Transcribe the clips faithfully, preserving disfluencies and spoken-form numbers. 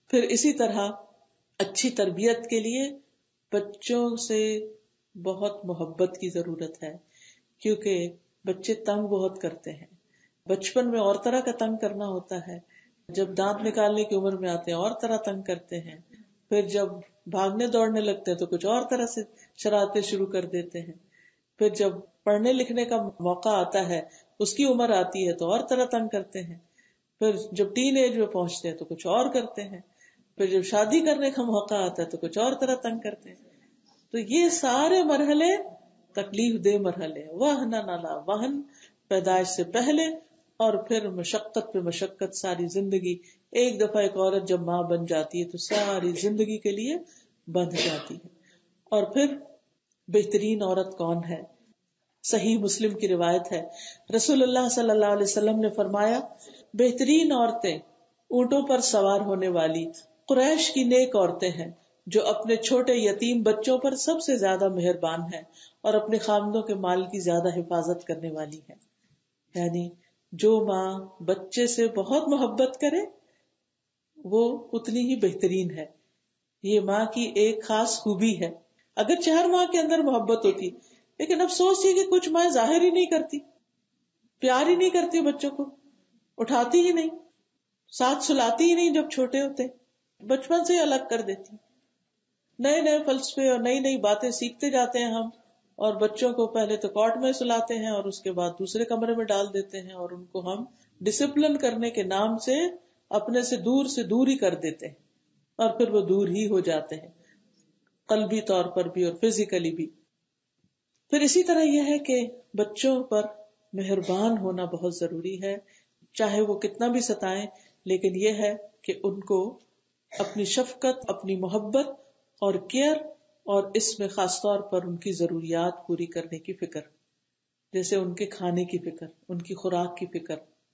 پھر اسی طرح اچھی تربیت کے لیے بچوں سے بہت محبت کی ضرورت ہے، کیونکہ بچے تنگ بہت کرتے ہیں. بچپن میں اور طرح کا تنگ کرنا ہوتا ہے، جب دانت نکالنے کی عمر میں آتے ہیں اور طرح تنگ کرتے ہیں، پھر جب بھاگنے دوڑنے لگتے ہیں تو کچھ اور طرح سے شرارتیں شروع کر دیتے ہیں، پھر جب پڑھنے لکھنے کا موقع آتا ہے، اس کی عمر آتی ہے تو اور طرح تنگ کرتے ہیں، پھر جب ٹین ایج میں پہنچتے ہیں تو کچھ اور کرتے ہیں، پھر جب شادی کرنے کا موقع آتا ہے تو کچھ اور طرح تنگ کرتے ہیں. تو یہ سارے مرحلے تکلیف دہ مرحلے ہیں. وہن نالا وہن پیدائش سے پہلے، اور پھر مشقت پہ مشقت ساری زندگی. ایک دفعہ ایک عورت جب ماں بن جاتی ہے تو ساری زندگی کے لیے بندھ جاتی ہے. اور پھر بہترین عورت کون ہے؟ صحیح مسلم کی روایت ہے، رسول اللہ صلی اللہ علیہ وسلم نے فرمایا، بہترین عورتیں اونٹوں پر سوار ہونے والی قریش کی نیک عورتیں ہیں جو اپنے چھوٹے یتیم بچوں پر سب سے زیادہ مہربان ہیں اور اپنے خاوندوں کے مال کی زیادہ حفاظت کرنے والی ہیں. یعنی جو ماں بچے سے بہت محبت کرے وہ اتنی ہی بہترین ہے. یہ ماں کی ایک خاص خوبی ہے. اگر چار ماں کے اندر محبت ہوتی، لیکن افسوس یہ کہ کچھ ماں ظاہر ہی نہیں کرتی، پیار ہی نہیں کرتی، بچوں کو اٹھاتی ہی نہیں، ساتھ سلاتی ہی نہیں، جب چھوٹے ہوتے بچپن سے ہی الگ کر دیتی. نئے نئے فلسفے اور نئی نئی باتیں سیکھتے جاتے ہیں ہم، اور بچوں کو پہلے تو کاٹ میں سلاتے ہیں اور اس کے بعد دوسرے کمرے میں ڈال دیتے ہیں، اور ان کو ہم ڈسپلن کرنے کے نام سے اپنے سے دور سے دور ہی کر دیتے ہیں، اور پھر وہ دور ہی ہو جاتے ہیں، قلبی طور پر بھی اور فزیکلی بھی. پھر اسی طرح یہ ہے کہ بچوں پر مہربان ہونا بہت ضروری ہے، چاہے وہ کتنا بھی ستائیں، لیکن یہ ہے کہ ان کو اپنی شفقت، اپنی محبت اور کیئر، اور اس میں خاص طور پر ان کی ضروریات پوری کرنے کی فکر، جیسے ان کے کھانے کی فکر، ان کی خوراک کی فکر.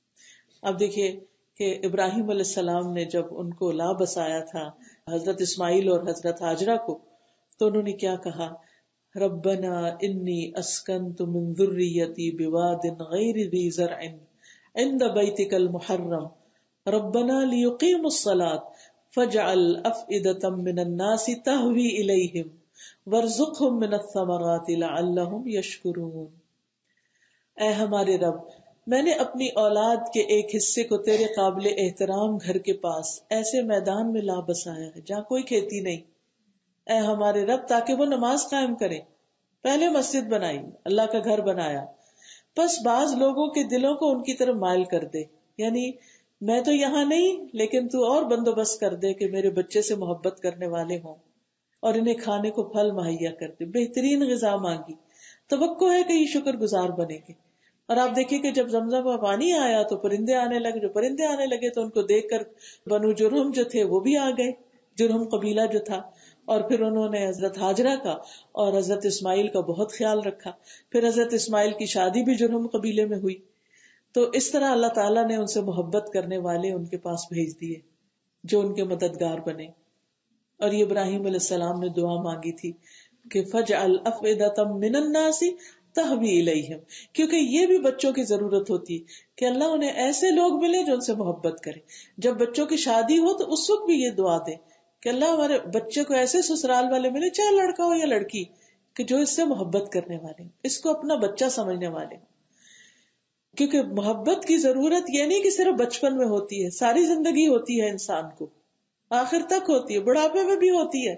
اب دیکھیے کہ ابراہیم علیہ السلام نے جب ان کو لا بسایا تھا، حضرت اسماعیل اور حضرت ہاجرہ کو، تو انہوں نے کیا کہا، ربنا انی اسکنت من ذریتی بواد غیر ذی زرع عند بیتک المحرم ربنا لیقیموا الصلاة فاجعل افئدة من الناس تہوی الیہم وارزقہم من الثمرات لعلہم یشکرون. اے ہمارے رب، میں نے اپنی اولاد کے ایک حصے کو تیرے قابل احترام گھر کے پاس ایسے میدان میں لا بسایا ہے جہاں کوئی کھیتی نہیں، اے ہمارے رب، تاکہ وہ نماز قائم کریں. پہلے مسجد بنائی، اللہ کا گھر بنایا، بس بعض لوگوں کے دلوں کو ان کی طرف مائل کر دے، یعنی میں تو یہاں نہیں، لیکن تو اور بندوبست کر دے کہ میرے بچے سے محبت کرنے والے ہوں، اور انہیں کھانے کو پھل مہیا کر دے. بہترین غذا مانگی، توقع ہے کہ یہ شکر گزار بنے گے. اور آپ دیکھیے کہ جب زمزم کا پانی آیا تو پرندے آنے لگے، جو پرندے آنے لگے تو ان کو دیکھ کر بنو جرہم جو تھے وہ بھی آ گئے، جرہم قبیلہ جو تھا، اور پھر انہوں نے حضرت ہاجرہ کا اور حضرت اسماعیل کا بہت خیال رکھا. پھر حضرت اسماعیل کی شادی بھی جرہم قبیلے میں ہوئی. تو اس طرح اللہ تعالیٰ نے ان سے محبت کرنے والے ان کے پاس بھیج دیے جو ان کے مددگار بنے. اور یہ ابراہیم علیہ السلام نے دعا مانگی تھی کہ فجعل افئدۃ من الناس تہوی الیہم، کیونکہ یہ بھی بچوں کی ضرورت ہوتی ہے کہ اللہ انہیں ایسے لوگ ملے جو ان سے محبت کرے. جب بچوں کی شادی ہو تو اس وقت بھی یہ دعا دے کہ اللہ ہمارے بچے کو ایسے سسرال والے ملے، چاہے لڑکا ہو یا لڑکی، کہ جو اس سے محبت کرنے والے، اس کو اپنا بچہ سمجھنے والے. کیونکہ محبت کی ضرورت یہ نہیں کہ صرف بچپن میں ہوتی ہے، ساری زندگی ہوتی ہے، انسان کو آخر تک ہوتی ہے، بڑھاپے میں بھی ہوتی ہے.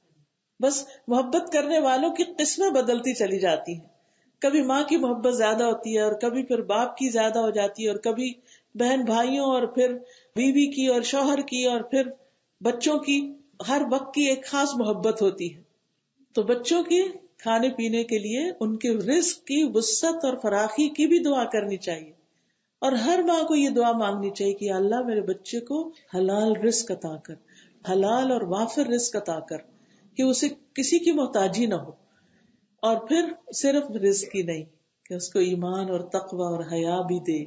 بس محبت کرنے والوں کی قسمیں بدلتی چلی جاتی ہیں. کبھی ماں کی محبت زیادہ ہوتی ہے، اور کبھی پھر باپ کی زیادہ ہو جاتی ہے، اور کبھی بہن بھائیوں، اور پھر بیوی کی اور شوہر کی، اور پھر بچوں کی. ہر وقت کی ایک خاص محبت ہوتی ہے. تو بچوں کی کھانے پینے کے لیے ان کے رزق کی وسعت اور فراخی کی بھی دعا کرنی چاہیے. اور ہر ماں کو یہ دعا مانگنی چاہیے کہ اللہ میرے بچے کو حلال رزق عطا کر، حلال اور وافر رزق عطا کر، کہ اسے کسی کی محتاجی نہ ہو. اور پھر صرف رزق ہی نہیں کہ اس کو ایمان اور تقوی اور حیا بھی دے،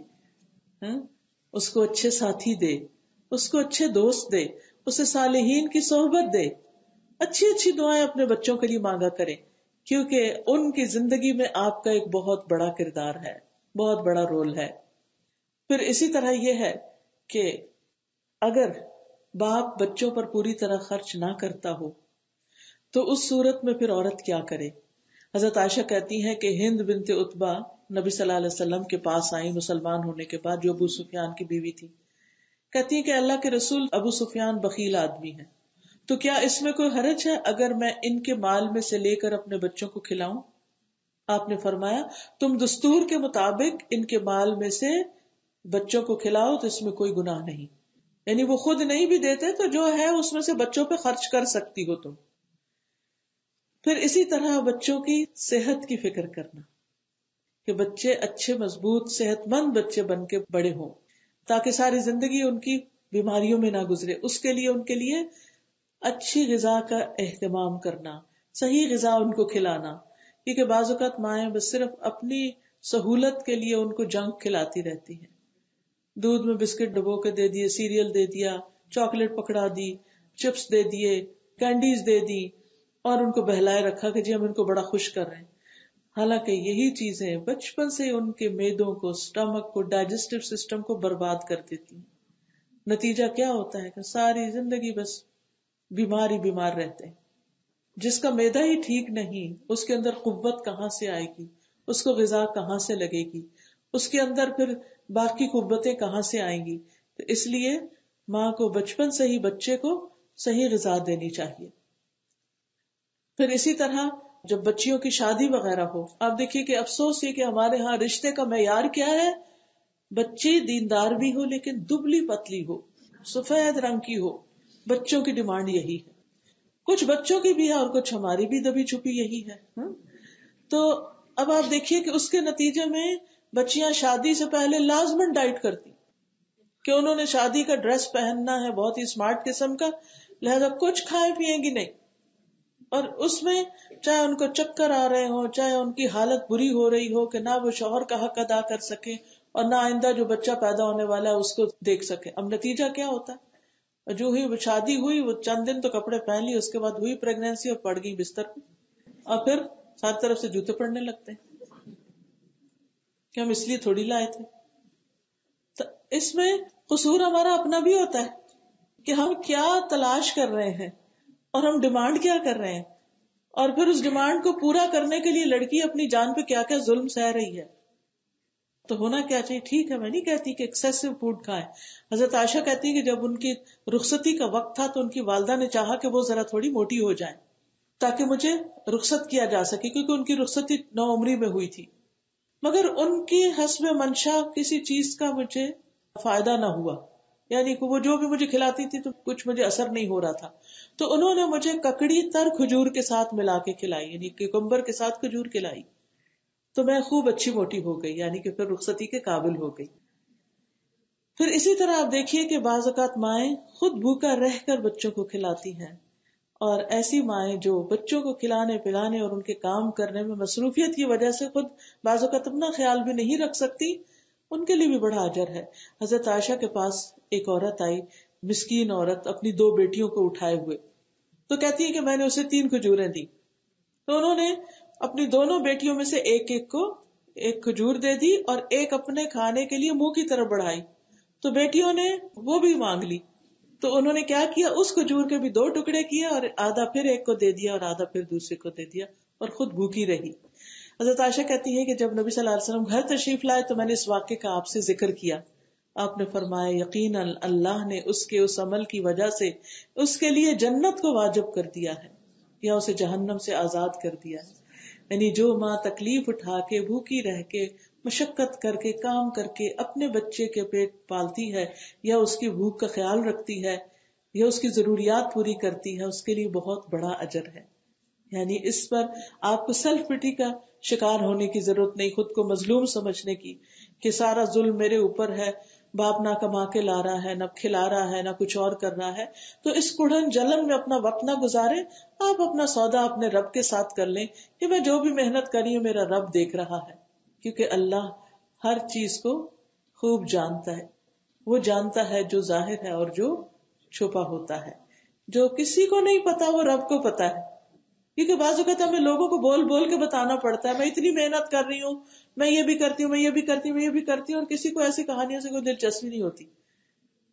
اس کو اچھے ساتھی دے، اس کو اچھے دوست دے، اسے صالحین کی صحبت دے. اچھی اچھی دعائیں اپنے بچوں کے لیے مانگا کریں، کیونکہ ان کی زندگی میں آپ کا ایک بہت بڑا کردار ہے، بہت بڑا رول ہے. پھر اسی طرح یہ ہے کہ اگر باپ بچوں پر پوری طرح خرچ نہ کرتا ہو تو اس صورت میں پھر عورت کیا کرے؟ حضرت عائشہ کہتی ہیں کہ ہند بنت عتبہ نبی صلی اللہ علیہ وسلم کے پاس آئی مسلمان ہونے کے بعد، جو ابو سفیان کی بیوی تھی. کہتی ہیں کہ اللہ کے رسول، ابو سفیان بخیل آدمی ہے، تو کیا اس میں کوئی حرج ہے اگر میں ان کے مال میں سے لے کر اپنے بچوں کو کھلاؤں؟ آپ نے فرمایا تم دستور کے مطابق ان کے مال میں سے بچوں کو کھلاؤ تو اس میں کوئی گناہ نہیں. یعنی وہ خود نہیں بھی دیتے تو جو ہے اس میں سے بچوں پہ خرچ کر سکتی ہو تم. پھر اسی طرح بچوں کی صحت کی فکر کرنا کہ بچے اچھے مضبوط صحت مند بچے بن کے بڑے ہوں تاکہ ساری زندگی ان کی بیماریوں میں نہ گزرے. اس کے لیے ان کے لیے اچھی غذا کا اہتمام کرنا، صحیح غذا ان کو کھلانا، کیونکہ بعض اوقات مائیں بس صرف اپنی سہولت کے لیے ان کو جنک کھلاتی رہتی ہیں. دودھ میں بسکٹ ڈبو کے دے دیے، سیریل دے دیا، چاکلیٹ پکڑا دی، چپس دے دیے، کینڈیز دے دی اور ان کو بہلائے رکھا کہ جی ہم ان کو بڑا خوش کر رہے ہیں. حالانکہ یہی چیزیں بچپن سے ان کے معدوں کو، سٹمک کو، ڈائجسٹو سسٹم کو برباد کر دیتی ہیں. نتیجہ کیا ہوتا ہے کہ ساری زندگی بس بیمار ہی بیمار رہتے ہیں. جس کا معدہ ہی ٹھیک نہیں، اس کے اندر قوت کہاں سے آئے گی، اس کو غذا کہاں سے لگے گی، اس کے اندر پھر باقی قوتیں کہاں سے آئیں گی. تو اس لیے ماں کو بچپن سے ہی بچے کو صحیح غذا دینی چاہیے. پھر اسی طرح جب بچیوں کی شادی وغیرہ ہو، آپ دیکھیے کہ افسوس یہ کہ ہمارے ہاں رشتے کا معیار کیا ہے، بچی دیندار بھی ہو لیکن دبلی پتلی ہو، سفید رنگ کی ہو. بچوں کی ڈیمانڈ یہی ہے، کچھ بچوں کی بھی ہے اور کچھ ہماری بھی دبی چھپی یہی ہے. تو اب آپ دیکھیے کہ اس کے نتیجے میں بچیاں شادی سے پہلے لازمن ڈائٹ کرتی کہ انہوں نے شادی کا ڈریس پہننا ہے بہت ہی اسمارٹ قسم کا، لہذا کچھ کھائے پیئیں گی نہیں. اور اس میں چاہے ان کو چکر آ رہے ہوں، چاہے ان کی حالت بری ہو رہی ہو کہ نہ وہ شوہر کا حق ادا کر سکے اور نہ آئندہ جو بچہ پیدا ہونے والا ہے اس کو دیکھ سکے. اب نتیجہ کیا ہوتا ہے، جو ہوئی وہ شادی ہوئی، وہ چند دن تو کپڑے پہن لی، اس کے بعد ہوئی پریگنینسی اور پڑ گئی بستر پہ، اور پھر ساری طرف سے جوتے پڑنے لگتے ہیں کہ ہم اس لیے تھوڑی لائے تھے. تو اس میں قصور ہمارا اپنا بھی ہوتا ہے کہ ہم کیا تلاش کر رہے ہیں اور ہم ڈیمانڈ کیا کر رہے ہیں، اور پھر اس ڈیمانڈ کو پورا کرنے کے لیے لڑکی اپنی جان پہ کیا کیا ظلم سہ رہی ہے. تو ہونا کیا چاہیے؟ ٹھیک ہے، میں نہیں کہتی کہ ایکسیسو فوڈ کھائیں. حضرت عائشہ کہتی کہ جب ان کی رخصتی کا وقت تھا تو ان کی والدہ نے چاہا کہ وہ ذرا تھوڑی موٹی ہو جائیں تاکہ مجھے رخصت کیا جا سکے، کیونکہ ان کی رخصتی نو عمری میں ہوئی تھی. مگر ان کی حسب منشا کسی چیز کا مجھے فائدہ نہ ہوا، یعنی کہ وہ جو بھی مجھے کھلاتی تھی تو کچھ مجھے اثر نہیں ہو رہا تھا. تو انہوں نے مجھے ککڑی تر کھجور کے ساتھ ملا کے کھلائی، یعنی کیکمبر کے ساتھ کھجور کھلائی، تو میں خوب اچھی موٹی ہو گئی، یعنی کہ پھر رخصتی کے قابل ہو گئی. پھر اسی طرح آپ دیکھیے کہ بعض اوقات مائیں خود بھوکا رہ کر بچوں کو کھلاتی ہیں، اور ایسی مائیں جو بچوں کو کھلانے پلانے اور ان کے کام کرنے میں مصروفیت کی وجہ سے خود بعض اوقات اپنا خیال بھی نہیں رکھ سکتی، ان کے لیے بھی بڑا اجر ہے. حضرت عائشہ کے پاس ایک عورت آئی، مسکین عورت، اپنی دو بیٹیوں کو اٹھائے ہوئے، تو کہتی ہے کہ میں نے اسے تین کھجوریں دی. تو انہوں نے اپنی دونوں بیٹیوں میں سے ایک ایک کو ایک کھجور دے دی اور ایک اپنے کھانے کے لیے منہ کی طرف بڑھائی. تو بیٹیوں نے وہ بھی مانگ لی، تو انہوں نے کیا کیا، اس کھجور کے بھی دو ٹکڑے کیے اور آدھا پھر ایک کو دے دیا اور آدھا پھر دوسرے کو دے دیا، اور خود بھوکی رہی. حضرت عائشہ کہتی ہے کہ جب نبی صلی اللہ علیہ وسلم گھر تشریف لائے تو میں نے اس واقعے کا آپ سے ذکر کیا. آپ نے فرمایا یقیناً اللہ نے اس کے اس عمل کی وجہ سے اس کے لیے جنت کو واجب کر دیا ہے یا اسے جہنم سے آزاد کر دیا ہے. یعنی جو ماں تکلیف اٹھا کے، بھوکی رہ کے، مشقت کر کے، کام کر کے اپنے بچے کے پیٹ پالتی ہے یا اس کی بھوک کا خیال رکھتی ہے یا اس کی ضروریات پوری کرتی ہے، اس کے لیے بہت بڑا اجر ہے. یعنی اس پر آپ کو سیلف پٹی کا شکار ہونے کی ضرورت نہیں، خود کو مظلوم سمجھنے کی کہ سارا ظلم میرے اوپر ہے، باپ نہ کما کے لا رہا ہے، نہ کھلا رہا ہے، نہ کچھ اور کر رہا ہے. تو اس کڑھن جلن میں اپنا وقت نہ گزارے، آپ اپنا سودا اپنے رب کے ساتھ کر لیں کہ میں جو بھی محنت کری ہوں میرا رب دیکھ رہا ہے، کیونکہ اللہ ہر چیز کو خوب جانتا ہے. وہ جانتا ہے جو ظاہر ہے اور جو چھپا ہوتا ہے. جو کسی کو نہیں پتا وہ رب کو پتا ہے، کیونکہ بعض اوقات ہمیں لوگوں کو بول بول کے بتانا پڑتا ہے میں اتنی محنت کر رہی ہوں، میں یہ بھی کرتی ہوں، میں یہ بھی کرتی ہوں، میں یہ بھی کرتی ہوں، اور کسی کو ایسی کہانیوں سے کوئی دلچسپی نہیں ہوتی.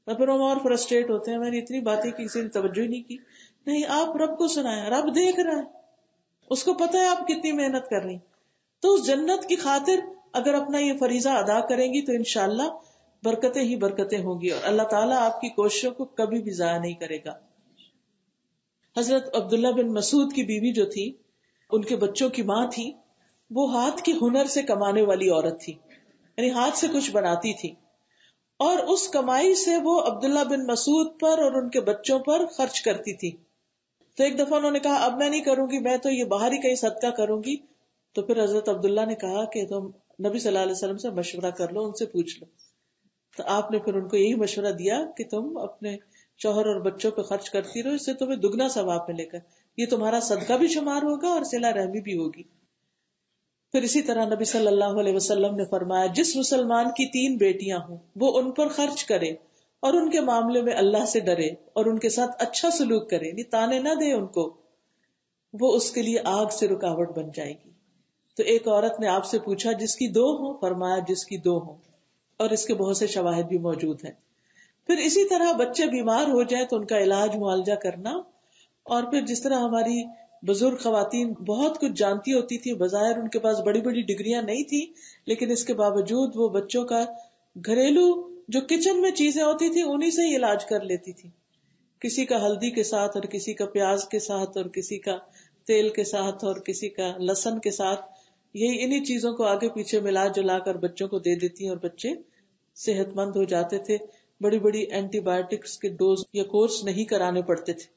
اور پھر ہم اور فرسٹریٹ ہوتے ہیں، میں نے اتنی باتیں کی کسی نے توجہ ہی نہیں کی. نہیں، آپ رب کو سنائیں، رب دیکھ رہا ہے، اس کو پتا ہے آپ کتنی محنت کر رہی. تو اس جنت کی خاطر اگر اپنا یہ فریضہ ادا کریں گی تو انشاءاللہ برکتیں ہی برکتیں ہوں گی، اور اللہ تعالیٰ آپ کی کوششوں کو کبھی بھی ضائع نہیں کرے گا. حضرت عبداللہ بن مسعود کی بیوی جو تھی، ان کے بچوں کی ماں تھی، وہ ہاتھ کے ہنر سے کمانے والی عورت تھی، یعنی ہاتھ سے کچھ بناتی تھی، اور اس کمائی سے وہ عبداللہ بن مسعود پر اور ان کے بچوں پر خرچ کرتی تھی. تو ایک دفعہ انہوں نے کہا اب میں نہیں کروں گی، میں تو یہ باہر ہی کہیں صدقہ کروں گی. تو پھر حضرت عبداللہ نے کہا کہ تم نبی صلی اللہ علیہ وسلم سے مشورہ کر لو، ان سے پوچھ لو. تو آپ نے پھر ان کو یہی مشورہ دیا کہ تم اپنے شوہر اور بچوں پہ خرچ کرتی رہو، اس سے تمہیں دگنا ثواب ملے گا، یہ تمہارا صدقہ بھی شمار ہوگا اور صلہ رحمی بھی ہوگی. پھر اسی طرح نبی صلی اللہ علیہ وسلم نے فرمایا جس مسلمان کی تین بیٹیاں ہوں وہ ان پر خرچ کرے اور ان کے معاملے میں اللہ سے ڈرے اور ان کے ساتھ اچھا سلوک کرے، یعنی تانے نہ دے ان کو، وہ اس کے لیے آگ سے رکاوٹ بن جائے گی. تو ایک عورت نے آپ سے پوچھا جس کی دو ہوں؟ فرمایا جس کی دو ہوں، اور اس کے بہت سے شواہد بھی موجود ہیں. پھر اسی طرح بچے بیمار ہو جائیں تو ان کا علاج معالجہ کرنا، اور پھر جس طرح ہماری بزرگ خواتین بہت کچھ جانتی ہوتی تھی، بظاہر ان کے پاس بڑی بڑی ڈگریاں نہیں تھی، لیکن اس کے باوجود وہ بچوں کا گھریلو جو کچن میں چیزیں ہوتی تھی انہی سے ہی علاج کر لیتی تھی. کسی کا ہلدی کے ساتھ اور کسی کا پیاز کے ساتھ اور کسی کا تیل کے ساتھ اور کسی کا لہسن کے ساتھ، یہی انہی چیزوں کو آگے پیچھے ملا جلا کر بچوں کو دے دیتی اور بچے صحت مند ہو جاتے تھے. بڑی بڑی اینٹی بایوٹکس کے ڈوز یا کورس نہیں کرانے پڑتے تھے.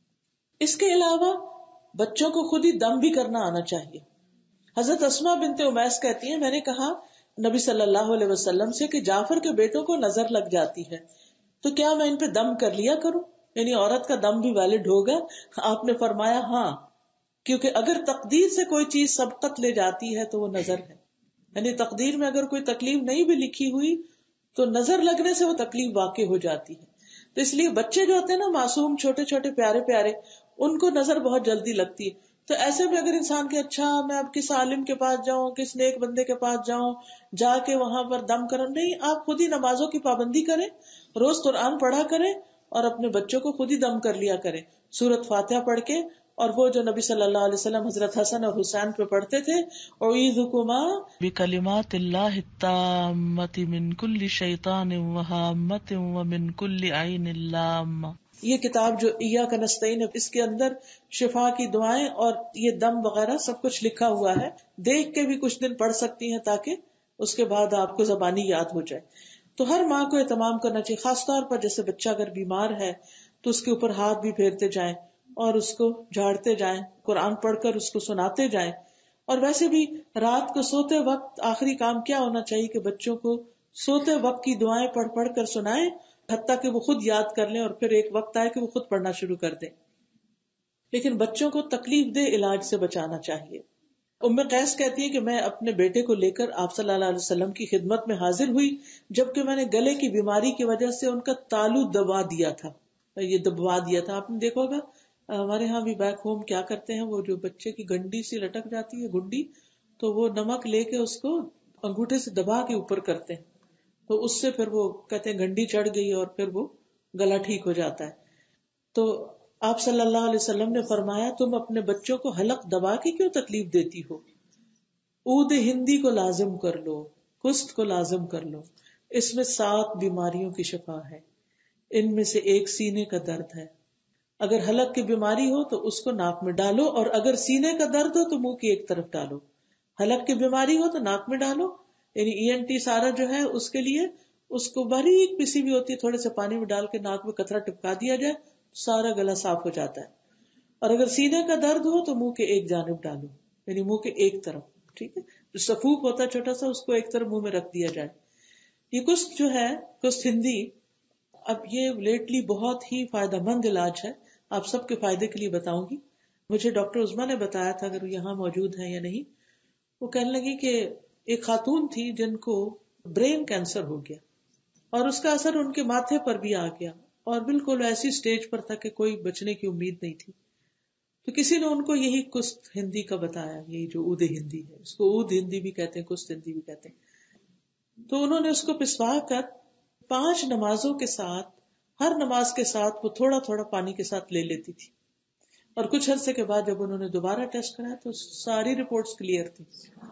اس کے علاوہ بچوں کو خود ہی دم بھی کرنا آنا چاہیے. حضرت اسماء بنت امیس کہتی ہیں میں نے کہا نبی صلی اللہ علیہ وسلم سے کہ جعفر کے بیٹوں کو نظر لگ جاتی ہے تو کیا میں ان پہ دم کر لیا کروں، یعنی عورت کا دم بھی ویلڈ ہوگا؟ آپ نے فرمایا ہاں، کیونکہ اگر تقدیر سے کوئی چیز سبقت لے جاتی ہے تو وہ نظر ہے. یعنی تقدیر میں اگر کوئی تکلیف نہیں بھی لکھی ہوئی تو نظر لگنے سے وہ تکلیف واقع ہو جاتی ہے. تو اس لیے بچے جو ہوتے ہیں نا معصوم چھوٹے چھوٹے پیارے پیارے، ان کو نظر بہت جلدی لگتی ہے. تو ایسے میں اگر انسان کے اچھا میں اب کس عالم کے پاس جاؤں، کس نیک بندے کے پاس جاؤں، جا کے وہاں پر دم کرن، نہیں، آپ خود ہی نمازوں کی پابندی کریں، روز قرآن پڑھا کریں اور اپنے بچوں کو خود ہی دم کر لیا کریں سورۃ فاتحہ پڑھ کے. اور وہ جو نبی صلی اللہ علیہ وسلم حضرت حسن اور حسین پہ پڑھتے تھے اعوذکما بکلمات اللہ التامۃ من کل شیطان وہامۃ ومن کل عین لامہ. یہ کتاب جو ایاک نستعین ہے اس کے اندر شفا کی دعائیں اور یہ دم وغیرہ سب کچھ لکھا ہوا ہے، دیکھ کے بھی کچھ دن پڑھ سکتی ہیں تاکہ اس کے بعد آپ کو زبانی یاد ہو جائے. تو ہر ماں کو اہتمام کرنا چاہیے، خاص طور پر جیسے بچہ اگر بیمار ہے تو اس کے اوپر ہاتھ بھی پھیرتے جائیں اور اس کو جھاڑتے جائیں، قرآن پڑھ کر اس کو سناتے جائیں. اور ویسے بھی رات کو سوتے وقت آخری کام کیا ہونا چاہیے کہ بچوں کو سوتے وقت کی دعائیں پڑھ پڑھ کر سنائیں، حتیٰ کہ وہ خود یاد کر لیں اور پھر ایک وقت آئے کہ وہ خود پڑھنا شروع کر دیں. لیکن بچوں کو تکلیف دہ علاج سے بچانا چاہیے. ام قیس کہتی ہے کہ میں اپنے بیٹے کو لے کر آپ صلی اللہ علیہ وسلم کی خدمت میں حاضر ہوئی جبکہ میں نے گلے کی بیماری کی وجہ سے ان کا تالو دبا دیا تھا. یہ دبوا دیا تھا آپ نے دیکھا ہوگا ہمارے ہاں بھی بیک ہوم کیا کرتے ہیں، وہ جو بچے کی گنڈی سی لٹک جاتی ہے گنڈی، تو وہ نمک لے کے اس کو انگوٹھے سے دبا کے اوپر کرتے ہیں، تو اس سے پھر وہ کہتے ہیں گنڈی چڑھ گئی اور پھر وہ گلا ٹھیک ہو جاتا ہے. تو آپ صلی اللہ علیہ وسلم نے فرمایا تم اپنے بچوں کو حلق دبا کے کیوں تکلیف دیتی ہو، عود ہندی کو لازم کر لو، کست کو لازم کر لو، اس میں سات بیماریوں کی شفا ہے، ان میں سے ایک سینے کا درد ہے. اگر حلق کی بیماری ہو تو اس کو ناک میں ڈالو، اور اگر سینے کا درد ہو تو منہ کی ایک طرف ڈالو. حلق کی بیماری ہو تو ناک میں ڈالو، یعنی ای این ٹی سارا جو ہے اس کے لیے اس کو باریک پسی بھی ہوتی ہے، تھوڑے سے پانی میں ڈال کے ناک میں قطرہ ٹپکا دیا جائے، سارا گلا صاف ہو جاتا ہے. اور اگر سینے کا درد ہو تو منہ کے ایک جانب ڈالو، یعنی منہ کے ایک طرف، ٹھیک ہے، جو سفوک ہوتا ہے چھوٹا سا اس کو ایک طرف منہ میں رکھ دیا جائے. یہ کست جو ہے، کست ہندی، اب یہ لیٹلی بہت ہی فائدہ مند علاج ہے، آپ سب کے فائدے کے لیے بتاؤں گی. مجھے ڈاکٹر عظما نے بتایا تھا، اگر یہاں موجود ہیں یا نہیں، وہ کہنے لگی کہ ایک خاتون تھی جن کو برین کینسر ہو گیا اور اس کا اثر ان کے ماتھے پر بھی آ گیا اور بالکل ایسی سٹیج پر تھا کہ کوئی بچنے کی امید نہیں تھی. تو کسی نے ان کو یہی کست ہندی کا بتایا، یہی جو اود ہندی ہے، اس کو اود ہندی بھی کہتے ہیں، کست ہندی بھی کہتے ہیں. تو انہوں نے اس کو پسوا کر پانچ نمازوں کے ساتھ ہر نماز کے ساتھ وہ تھوڑا تھوڑا پانی کے ساتھ لے لیتی تھی، اور کچھ عرصے کے بعد جب انہوں نے دوبارہ ٹیسٹ کرایا تو ساری رپورٹس کلیئر تھی.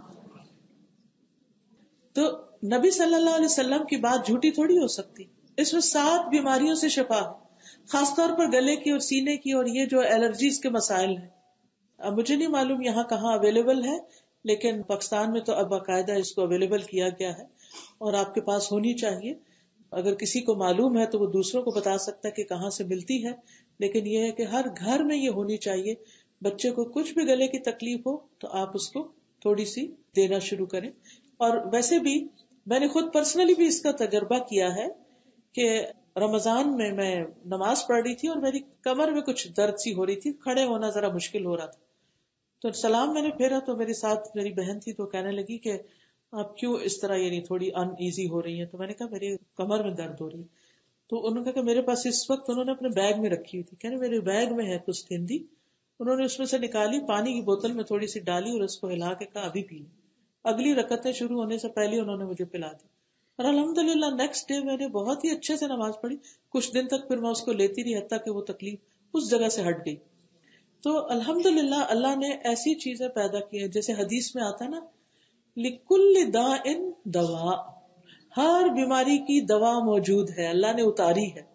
تو نبی صلی اللہ علیہ وسلم کی بات جھوٹی تھوڑی ہو سکتی. اس میں سات بیماریوں سے شفا ہے، خاص طور پر گلے کی اور سینے کی اور یہ جو الرجیز کے مسائل ہیں. اب مجھے نہیں معلوم یہاں کہاں اویلیبل ہے، لیکن پاکستان میں تو اب باقاعدہ اس کو اویلیبل کیا گیا ہے اور آپ کے پاس ہونی چاہیے. اگر کسی کو معلوم ہے تو وہ دوسروں کو بتا سکتا ہے کہ کہاں سے ملتی ہے، لیکن یہ ہے کہ ہر گھر میں یہ ہونی چاہیے. بچے کو کچھ بھی گلے کی تکلیف ہو تو آپ اس کو تھوڑی سی دینا شروع کریں. اور ویسے بھی میں نے خود پرسنلی بھی اس کا تجربہ کیا ہے کہ رمضان میں میں نماز پڑھ رہی تھی اور میری کمر میں کچھ درد سی ہو رہی تھی، کھڑے ہونا ذرا مشکل ہو رہا تھا. تو سلام میں نے پھیرا تو میری ساتھ میری بہن تھی تو کہنے لگی کہ آپ کیوں اس طرح یعنی تھوڑی ان ایزی ہو رہی ہیں. تو میں نے کہا میری کمر میں درد ہو رہی ہے. تو انہوں نے کہا کہ میرے پاس اس وقت، انہوں نے اپنے بیگ میں رکھی ہوئی تھی، کہنے میرے بیگ میں ہے کچھ تھندی. انہوں نے اس میں سے نکالی، پانی کی بوتل میں تھوڑی سی ڈالی اور اس کو ہلا کے کہا ابھی پی. اگلی رکعتیں شروع ہونے سے پہلے انہوں نے مجھے پلا دی اور الحمدللہ نیکسٹ ڈے میں نے بہت ہی اچھے سے نماز پڑھی. کچھ دن تک پھر میں اس کو لیتی رہی حتیٰ کہ وہ تکلیف اس جگہ سے ہٹ گئی. تو الحمدللہ اللہ نے ایسی چیزیں پیدا کی ہیں، جیسے حدیث میں آتا ہے نا لِكُلِّ دَاءٍ دَوَاء، ہر بیماری کی دوا موجود ہے، اللہ نے اتاری ہے.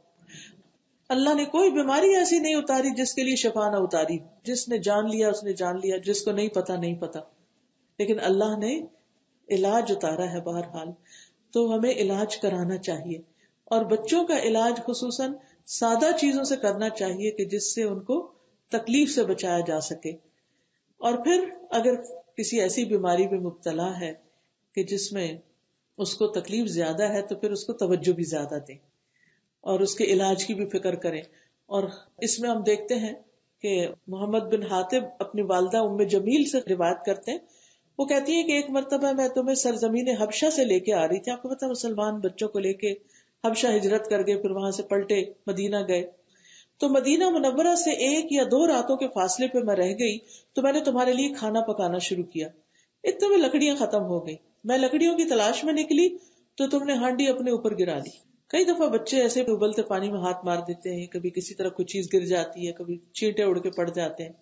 اللہ نے کوئی بیماری ایسی نہیں اتاری جس کے لیے شفا نہ اتاری. جس نے جان لیا اس نے جان لیا، جس کو نہیں پتا نہیں پتا، لیکن اللہ نے علاج اتارا ہے بہرحال. تو ہمیں علاج کرانا چاہیے، اور بچوں کا علاج خصوصاً سادہ چیزوں سے کرنا چاہیے کہ جس سے ان کو تکلیف سے بچایا جا سکے. اور پھر اگر کسی ایسی بیماری میں مبتلا ہے کہ جس میں اس کو تکلیف زیادہ ہے تو پھر اس کو توجہ بھی زیادہ دیں اور اس کے علاج کی بھی فکر کریں. اور اس میں ہم دیکھتے ہیں کہ محمد بن حاتب اپنی والدہ ام جمیل سے روایت کرتے ہیں. وہ کہتی ہے کہ ایک مرتبہ میں تمہیں سرزمین حبشہ سے لے کے آ رہی تھی. آپ کو پتا مسلمان بچوں کو لے کے حبشہ ہجرت کر گئے، پھر وہاں سے پلٹے مدینہ گئے. تو مدینہ منورہ سے ایک یا دو راتوں کے فاصلے پہ میں رہ گئی تو میں نے تمہارے لیے کھانا پکانا شروع کیا. اتنے میں لکڑیاں ختم ہو گئی. میں لکڑیوں کی تلاش میں نکلی تو تم نے ہانڈی اپنے اوپر گرا لی. کئی دفعہ بچے ایسے ابلتے پانی میں ہاتھ مار دیتے ہیں، کبھی کسی طرح کوئی چیز گر جاتی ہے، کبھی چینٹے اڑ کے پڑ جاتے ہیں،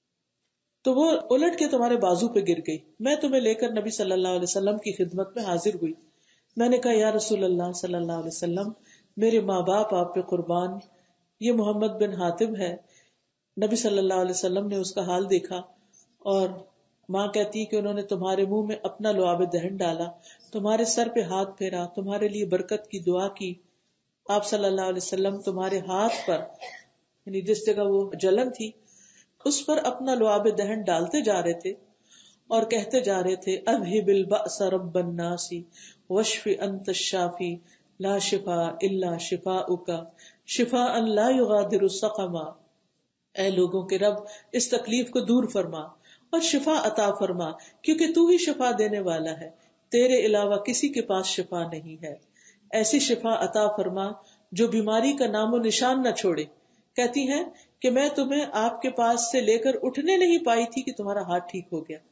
تو وہ الٹ کے تمہارے بازو پہ گر گئی. میں تمہیں لے کر نبی صلی اللہ علیہ وسلم کی خدمت میں حاضر ہوئی. میں نے کہا یا رسول اللہ صلی اللہ علیہ وسلم، میرے ماں باپ آپ پہ قربان، یہ محمد بن حاتب ہے. نبی صلی اللہ علیہ وسلم نے اس کا حال دیکھا اور ماں کہتی ہے کہ انہوں نے تمہارے منہ میں اپنا لعاب دہن ڈالا، تمہارے سر پہ ہاتھ پھیرا، تمہارے لیے برکت کی دعا کی. آپ صلی اللہ علیہ وسلم تمہارے ہاتھ پر یعنی جس جگہ وہ جلن تھی اس پر اپنا لعاب دہن ڈالتے جا رہے تھے اور کہتے جا رہے تھے اذهب البأس رب الناس واشف انت الشافی لا شفاء الا شفاؤک شفاء لا یغادر سقما. اے لوگوں کے رب، اس تکلیف کو دور فرما اور شفا عطا فرما، کیونکہ تو ہی شفا دینے والا ہے، تیرے علاوہ کسی کے پاس شفا نہیں ہے. ایسی شفا عطا فرما جو بیماری کا نام و نشان نہ چھوڑے. کہتی ہیں کہ میں تمہیں آپ کے پاس سے لے کر اٹھنے نہیں پائی تھی کہ تمہارا ہاتھ ٹھیک ہو گیا.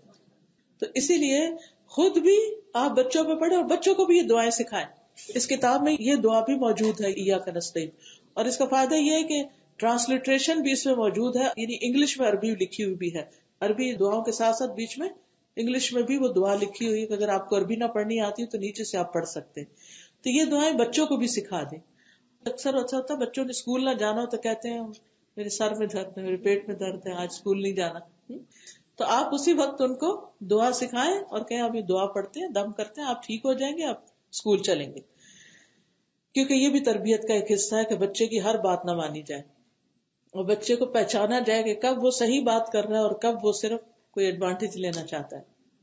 تو اسی لیے خود بھی آپ بچوں پہ پڑھیں اور بچوں کو بھی یہ دعائیں سکھائیں. اس کتاب میں یہ دعا بھی موجود ہے ایاک نستعین، اور اس کا فائدہ یہ ہے کہ ٹرانسلیٹریشن بھی اس میں موجود ہے، یعنی انگلش میں عربی لکھی ہوئی بھی ہے. عربی دعاؤں کے ساتھ ساتھ بیچ میں انگلش میں بھی وہ دعا لکھی ہوئی ہے کہ اگر آپ کو عربی نہ پڑھنی آتی تو نیچے سے آپ پڑھ سکتے ہیں. تو یہ دعائیں بچوں کو بھی سکھا دیں. اکثر اچھا ہوتا ہے بچوں نے اسکول نہ جانا ہو تو کہتے ہیں میرے سر میں درد ہے، میرے پیٹ میں درد ہے، آج اسکول نہیں جانا. تو آپ اسی وقت ان کو دعا سکھائیں اور کہیں ابھی دعا پڑھتے ہیں، دم کرتے ہیں، آپ ٹھیک ہو جائیں گے، آپ اسکول چلیں گے. کیونکہ یہ بھی تربیت کا ایک حصہ ہے کہ بچے کی ہر بات نہ مانی جائے اور بچے کو پہچانا جائے کہ کب وہ صحیح بات کر رہا ہے اور کب وہ صرف کوئی ایڈوانٹیج لینا چاہتا ہے.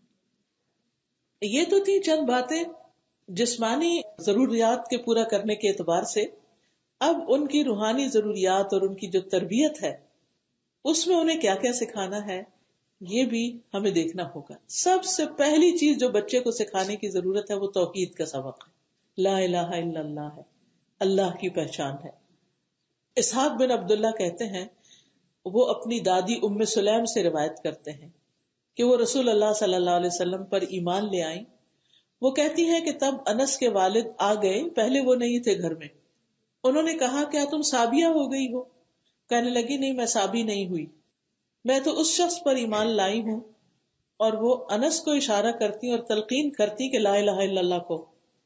یہ تو تھی چند باتیں جسمانی ضروریات کے پورا کرنے کے اعتبار سے. اب ان کی روحانی ضروریات اور ان کی جو تربیت ہے اس میں انہیں کیا کیا سکھانا ہے یہ بھی ہمیں دیکھنا ہوگا. سب سے پہلی چیز جو بچے کو سکھانے کی ضرورت ہے وہ توحید کا سبق ہے. لا الہ الا اللہ ہے، اللہ کی پہچان ہے. اسحاق بن عبداللہ کہتے ہیں، وہ اپنی دادی ام سلیم سے روایت کرتے ہیں کہ وہ رسول اللہ صلی اللہ علیہ وسلم پر ایمان لے آئیں. وہ کہتی ہیں کہ تب انس کے والد آ گئے، پہلے وہ نہیں تھے گھر میں. انہوں نے کہا کیا تم سابیہ ہو گئی ہو؟ کہنے لگی نہیں میں سابی نہیں ہوئی، میں تو اس شخص پر ایمان لائی ہوں. اور وہ انس کو اشارہ کرتی اور تلقین کرتی کہ لا الہ الا اللہ کو،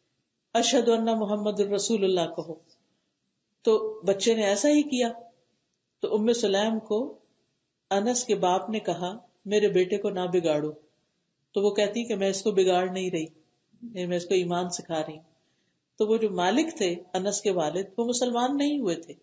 اشہد ان محمد الرسول اللہ کہو. تو بچے نے ایسا ہی کیا. تو ام سلیم کو انس کے باپ نے کہا میرے بیٹے کو نہ بگاڑو. تو وہ کہتی کہ میں اس کو بگاڑ نہیں رہی، میں اس کو ایمان سکھا رہی. تو وہ جو مالک تھے انس کے والد، وہ مسلمان نہیں ہوئے تھے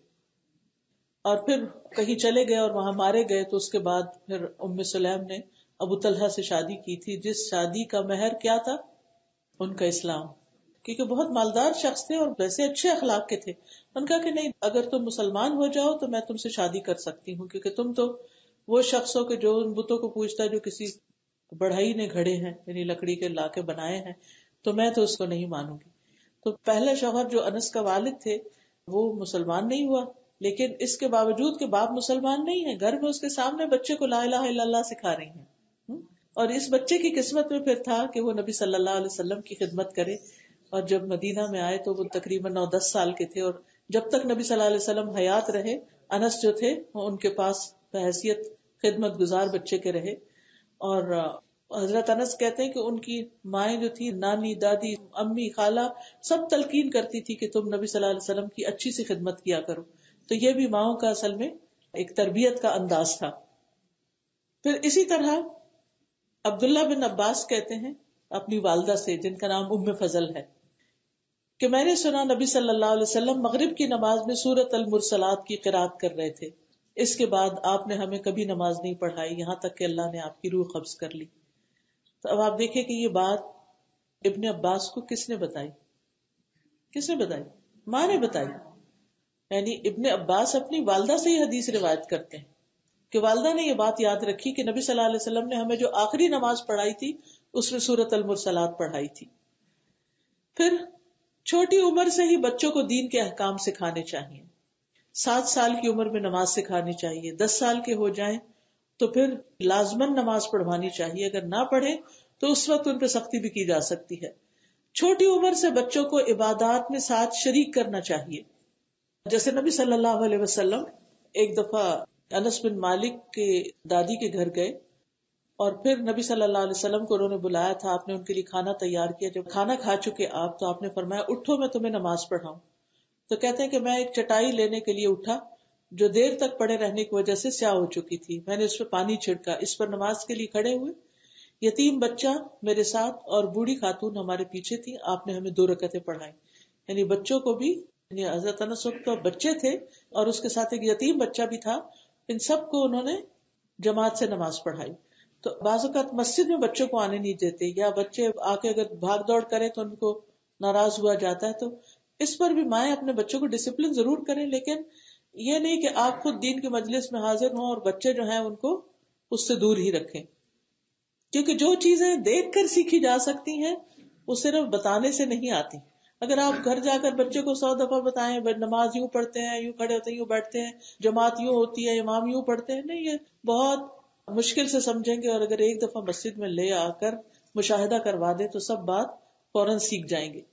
اور پھر کہیں چلے گئے اور وہاں مارے گئے. تو اس کے بعد پھر ام سلیم نے ابو طلحہ سے شادی کی تھی، جس شادی کا مہر کیا تھا؟ ان کا اسلام. کیونکہ بہت مالدار شخص تھے اور ویسے اچھے اخلاق کے تھے. ان کا کہ نہیں اگر تم مسلمان ہو جاؤ تو میں تم سے شادی کر سکتی ہوں، کیونکہ تم تو وہ شخص ہو کہ جو ان بتوں کو پوجتا ہے جو کسی بڑھائی نے گھڑے ہیں، یعنی لکڑی کے لا کے بنائے ہیں، تو میں تو اس کو نہیں مانوں گی. تو پہلا شوہر جو انس کا والد تھے وہ مسلمان نہیں ہوا، لیکن اس کے باوجود کہ باپ مسلمان نہیں ہے، گھر میں اس کے سامنے بچے کو لا الہ الا اللہ سکھا رہی ہیں. اور اس بچے کی قسمت میں پھر تھا کہ وہ نبی صلی اللہ علیہ وسلم کی خدمت کرے. اور جب مدینہ میں آئے تو وہ تقریباً نو دس سال کے تھے، اور جب تک نبی صلی اللہ علیہ وسلم حیات رہے انس جو تھے وہ ان کے پاس بحیثیت خدمت گزار بچے کے رہے. اور حضرت انس کہتے ہیں کہ ان کی مائیں جو تھی، نانی، دادی، امی، خالہ، سب تلقین کرتی تھی کہ تم نبی صلی اللہ علیہ وسلم کی اچھی سی خدمت کیا کرو. تو یہ بھی ماؤں کا اصل میں ایک تربیت کا انداز تھا. پھر اسی طرح عبداللہ بن عباس کہتے ہیں اپنی والدہ سے جن کا نام ام فضل ہے کہ میں نے سنا نبی صلی اللہ علیہ وسلم مغرب کی نماز میں سورۃ المرسلات کی قرات کر رہے تھے. اس کے بعد آپ نے ہمیں کبھی نماز نہیں پڑھائی یہاں تک کہ اللہ نے آپ کی روح قبض کر لی. تو اب آپ دیکھیں کہ یہ بات ابن عباس کو کس نے بتائی؟ کس نے بتائی؟ ماں نے بتائی. یعنی ابن عباس اپنی والدہ سے ہی حدیث روایت کرتے ہیں کہ والدہ نے یہ بات یاد رکھی کہ نبی صلی اللہ علیہ وسلم نے ہمیں جو آخری نماز پڑھائی تھی اس میں سورۃ المرسلات پڑھائی تھی. پھر چھوٹی عمر سے ہی بچوں کو دین کے احکام سکھانے چاہیے. سات سال کی عمر میں نماز سکھانی چاہیے. دس سال کے ہو جائیں تو پھر لازمن نماز پڑھوانی چاہیے. اگر نہ پڑھے تو اس وقت ان پہ سختی بھی کی جا سکتی ہے. چھوٹی عمر سے بچوں کو عبادات میں ساتھ شریک کرنا چاہیے. جیسے نبی صلی اللہ علیہ وسلم ایک دفعہ انس بن مالک کے دادی کے گھر گئے اور پھر نبی صلی اللہ علیہ وسلم کو انہوں نے بلایا تھا. آپ نے ان کے لیے کھانا تیار کیا. جب کھانا کھا چکے آپ تو آپ نے فرمایا اٹھو میں تمہیں نماز پڑھاؤں. تو کہتے ہیں کہ میں ایک چٹائی لینے کے لیے اٹھا جو دیر تک پڑے رہنے کی وجہ سے سیاہ ہو چکی تھی. میں نے اس پہ پانی چھڑکا، اس پر نماز کے لیے کھڑے ہوئے. یتیم بچہ میرے ساتھ اور بوڑھی خاتون ہمارے پیچھے تھی. آپ نے ہمیں دو رکعتیں پڑھائی. یعنی بچوں کو بھی، یعنی حضرت انس وقت تو بچے تھے اور اس کے ساتھ ایک یتیم بچہ بھی تھا. ان سب کو انہوں نے جماعت سے نماز پڑھائی. تو بعض اوقات مسجد میں بچوں کو آنے نہیں دیتے، یا بچے آ کے اگر بھاگ دوڑ کریں تو ان کو ناراض ہوا جاتا ہے. تو اس پر بھی مائیں اپنے بچوں کو ڈسپلن ضرور کریں، لیکن یہ نہیں کہ آپ خود دین کے مجلس میں حاضر ہوں اور بچے جو ہیں ان کو اس سے دور ہی رکھیں. کیونکہ جو چیزیں دیکھ کر سیکھی جا سکتی ہیں وہ صرف بتانے سے نہیں آتی. اگر آپ گھر جا کر بچے کو سو دفعہ بتائیں نماز یوں پڑھتے ہیں، یوں کھڑے ہوتے ہیں، یوں بیٹھتے ہیں، جماعت یوں ہوتی ہے، امام یوں پڑھتے ہیں، نہیں، یہ بہت مشکل سے سمجھیں گے. اور اگر ایک دفعہ مسجد میں لے آ کر مشاہدہ کروا دیں تو سب بات فوراً سیکھ جائیں گے.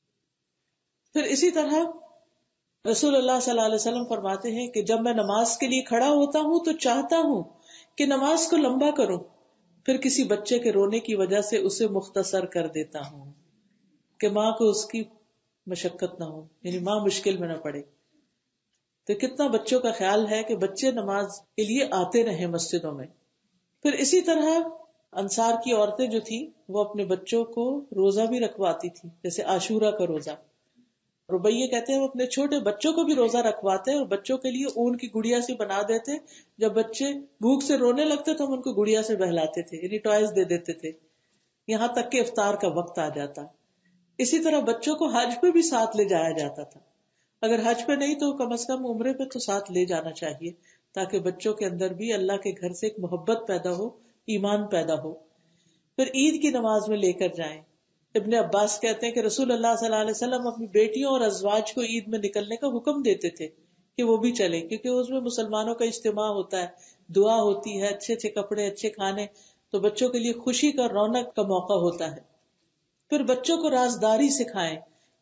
پھر اسی طرح رسول اللہ صلی اللہ علیہ وسلم فرماتے ہیں کہ جب میں نماز کے لیے کھڑا ہوتا ہوں تو چاہتا ہوں کہ نماز کو لمبا کروں، پھر کسی بچے کے رونے کی وجہ سے اسے مختصر کر دیتا ہوں کہ ماں کو اس کی مشقت نہ ہو، یعنی ماں مشکل میں نہ پڑے. تو کتنا بچوں کا خیال ہے کہ بچے نماز کے لیے آتے رہے مسجدوں میں. پھر اسی طرح انصار کی عورتیں جو تھیں وہ اپنے بچوں کو روزہ بھی رکھواتی تھی، جیسے عاشورہ کا روزہ. ربیہ کہتے ہیں وہ اپنے چھوٹے بچوں کو بھی روزہ رکھواتے اور بچوں کے لیے اون کی گڑیا سی بنا دیتے. جب بچے بھوک سے رونے لگتے تو ہم ان کو گڑیا سے بہلاتے تھے، یعنی ٹوائز دے دیتے تھے، یہاں تک کہ افطار کا وقت آ جاتا. اسی طرح بچوں کو حج پہ بھی ساتھ لے جایا جاتا تھا. اگر حج پہ نہیں تو کم از کم عمرے پہ تو ساتھ لے جانا چاہیے، تاکہ بچوں کے اندر بھی اللہ کے گھر سے ایک محبت پیدا ہو، ایمان پیدا ہو. پھر عید کی نماز میں لے کر جائیں. ابن عباس کہتے ہیں کہ رسول اللہ صلی اللہ علیہ وسلم اپنی بیٹیوں اور ازواج کو عید میں نکلنے کا حکم دیتے تھے کہ وہ بھی چلیں، کیونکہ اس میں مسلمانوں کا اجتماع ہوتا ہے، دعا ہوتی ہے، اچھے اچھے کپڑے، اچھے کھانے، تو بچوں کے لیے خوشی کا، رونق کا موقع ہوتا ہے. پھر بچوں کو رازداری سکھائیں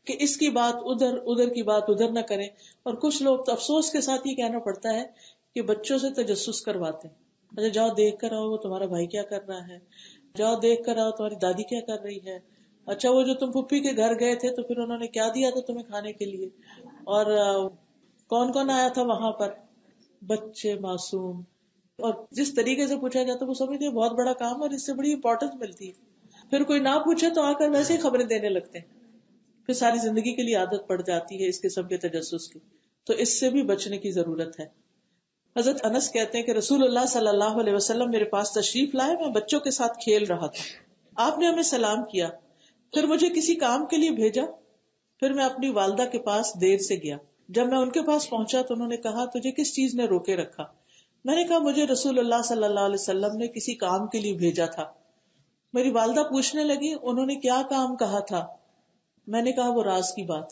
کہ اس کی بات ادھر ادھر کی بات ادھر نہ کریں. اور کچھ لوگ تو افسوس کے ساتھ یہ کہنا پڑتا ہے کہ بچوں سے تجسس کرواتے ہیں. اچھا جاؤ دیکھ کر آؤ وہ تمہارا بھائی کیا کر رہا ہے, جاؤ دیکھ کر آؤ تمہاری دادی کیا کر رہی ہے, اچھا وہ جو تم پھپھی کے گھر گئے تھے تو پھر انہوں نے کیا دیا تھا تمہیں کھانے کے لیے, اور کون کون آیا تھا وہاں پر, بچے معصوم. اور جس طریقے سے پوچھا جاتا ہے وہ سمجھتے ہیں بہت بڑا کام اور اس سے بڑی امپورٹنس ملتی ہے. پھر کوئی نہ پوچھے تو آ کر ویسے ہی خبریں دینے لگتے ہیں, پھر ساری زندگی کے لیے عادت پڑ جاتی ہے اس قسم کے تجسس کی. تو اس سے بھی بچنے کی ضرورت ہے. حضرت انس کہتے ہیں کہ رسول اللہ صلی اللہ علیہ وسلم میرے پاس تشریف لائے, میں بچوں کے ساتھ کھیل رہا تھا, آپ نے ہمیں سلام کیا, پھر مجھے کسی کام کے لیے بھیجا, پھر میں اپنی والدہ کے پاس دیر سے گیا. جب میں ان کے پاس پہنچا تو انہوں نے کہا تجھے کس چیز نے روکے رکھا؟ میں نے کہا مجھے رسول اللہ صلی اللہ علیہ وسلم نے کسی کام کے لیے بھیجا تھا. میری والدہ پوچھنے لگی انہوں نے کیا کام کہا تھا؟ میں نے کہا وہ راز کی بات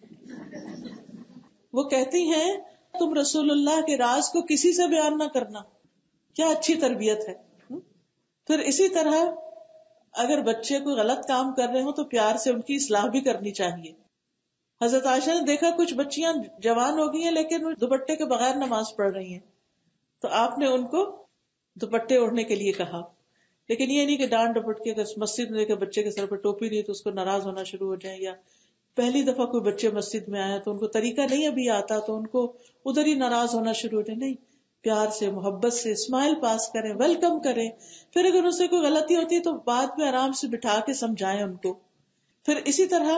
ہے. وہ کہتی ہیں تم رسول اللہ کے راز کو کسی سے بیان نہ کرنا. کیا اچھی تربیت ہے. پھر اسی طرح اگر بچے کوئی غلط کام کر رہے ہوں تو پیار سے ان کی اصلاح بھی کرنی چاہیے. حضرت عائشہ نے دیکھا کچھ بچیاں جوان ہو گئی ہیں لیکن وہ دوپٹے کے بغیر نماز پڑھ رہی ہیں, تو آپ نے ان کو دوپٹے اوڑھنے کے لیے کہا. لیکن یہ نہیں کہ ڈانٹ ڈپٹ کے اگر مسجد میں دیکھے بچے کے سر پہ ٹوپی نہیں تو اس کو ناراض ہونا شروع ہو جائیں, یا پہلی دفعہ کوئی بچے مسجد میں آیا تو ان کو طریقہ نہیں ابھی آتا تو ان کو ادھر ہی ناراض ہونا شروع ہو جائے. نہیں, پیار سے محبت سے اسمائل پاس کریں, ویلکم کریں. پھر اگر اس سے کوئی غلطی ہوتی ہے تو بعد میں آرام سے بٹھا کے سمجھائیں ان کو. پھر اسی طرح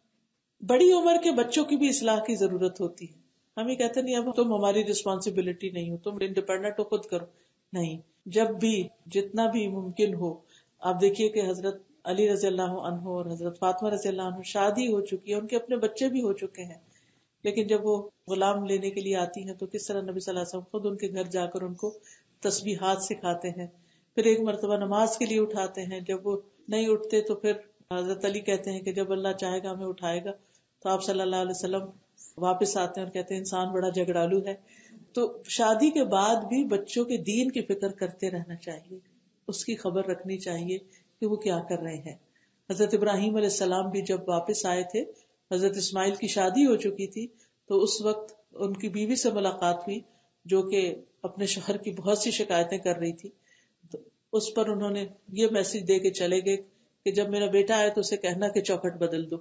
بڑی عمر کے بچوں کی بھی اصلاح کی ضرورت ہوتی ہے. ہم یہ کہتے نہیں اب تم ہماری رسپانسبلٹی نہیں ہو, تم انڈیپینڈنٹ ہو, خود کرو. نہیں, جب بھی جتنا بھی ممکن ہو. آپ دیکھیے کہ حضرت علی رضی اللہ عنہ اور حضرت فاطمہ رضی اللہ عنہ شادی ہو چکی ہے, ان کے اپنے بچے بھی ہو چکے ہیں, لیکن جب وہ غلام لینے کے لیے آتی ہیں تو کس طرح نبی صلی اللہ علیہ وسلم خود ان کے گھر جا کر ان کو تسبیحات سکھاتے ہیں. پھر ایک مرتبہ نماز کے لیے اٹھاتے ہیں, جب وہ نہیں اٹھتے تو پھر حضرت علی کہتے ہیں کہ جب اللہ چاہے گا ہمیں اٹھائے گا. تو آپ صلی اللہ علیہ وسلم واپس آتے ہیں اور کہتے ہیں انسان بڑا جھگڑالو ہے. تو شادی کے بعد بھی بچوں کے دین کی فکر کرتے رہنا چاہیے, اس کی خبر رکھنی چاہیے کہ وہ کیا کر رہے ہیں. حضرت ابراہیم علیہ السلام بھی جب واپس آئے تھے, حضرت اسماعیل کی شادی ہو چکی تھی, تو اس وقت ان کی بیوی سے ملاقات ہوئی جو کہ اپنے شوہر کی بہت سی شکایتیں کر رہی تھی. تو اس پر انہوں نے یہ میسج دے کے چلے گئے کہ جب میرا بیٹا آئے تو اسے کہنا کہ چوکھٹ بدل دو.